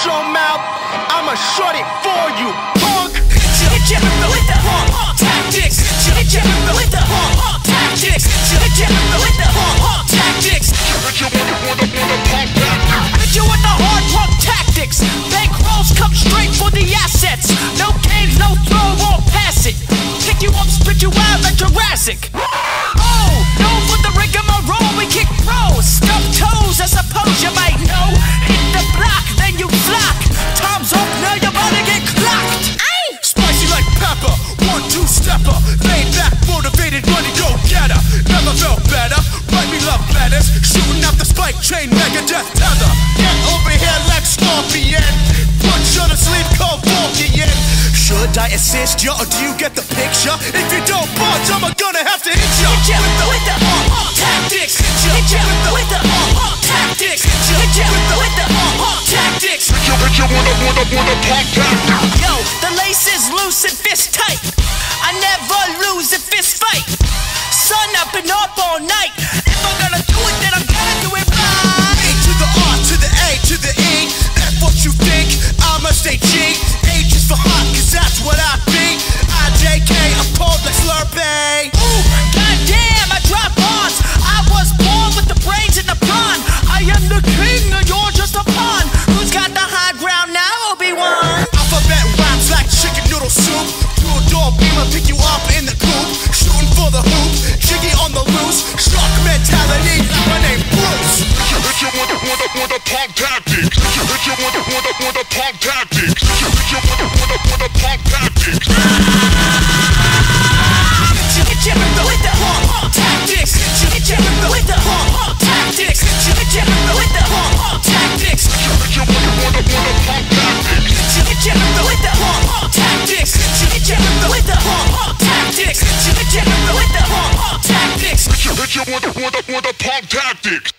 Shut your mouth, I'ma shut it for you, punk. Hit ya with the tactics. Hit ya with the tactics. Hit ya with the tactics. Hit you with the punk tactics. Hit you with the hard punk tactics. Bankrolls come straight for the assets. No games, no throw or pass it. Pick you up, spit you out like Jurassic. Oh, known for the rigmarole, we kick pros. Stubbed toes, I suppose you might know. Hit the block, then you flock. Time's up, now you're about to get clocked. Spicy like pepper, 1-2 stepper. Laid back, motivated, money go getter. Never felt better, write me love letters. Shooting out the spike chain, Megadeth tether. Get over here like Scorpion. Punch on the sleeve, called Vulcan. Should I assist ya, or do you get the picture? If you don't budge, I'm gonna have to hit ya. Hit ya with the tactics. Hit ya with the tactics. Hit ya with the tactics. Hit you with the punk tactics. Yo, the lace is loose and fist tight. I never lose a fist fight. Sun up and up all night. If I'm gonna do it, then I'm gonna do it right. A to the R to the A to the E. That's what you think, I'ma stay G. H is for hot, cause that's what I be. IJK, I'm cold like Slurpee. Ooh, goddamn, I drop bars. I was born with the brains in the prawn. I am the king and you're just a pawn. Who's got the high ground now, Obi-Wan? Alphabet raps like chicken noodle soup. Two-door beamer, pick you up in the coop. Shooting for the hoop, jiggy on the loose. Shark mentality, like my name Bruce. Hit you with the punk tactics. Hit you with the punk tactics. Hit you with the punk tactics. Hit ya with the tactics. Hit ya with the tactics. Hit ya with the tactics. Hit you with the punk tactics. Hit ya with the tactics. Hit ya with the tactics. Hit ya with the tactics. Hit you with the punk tactics.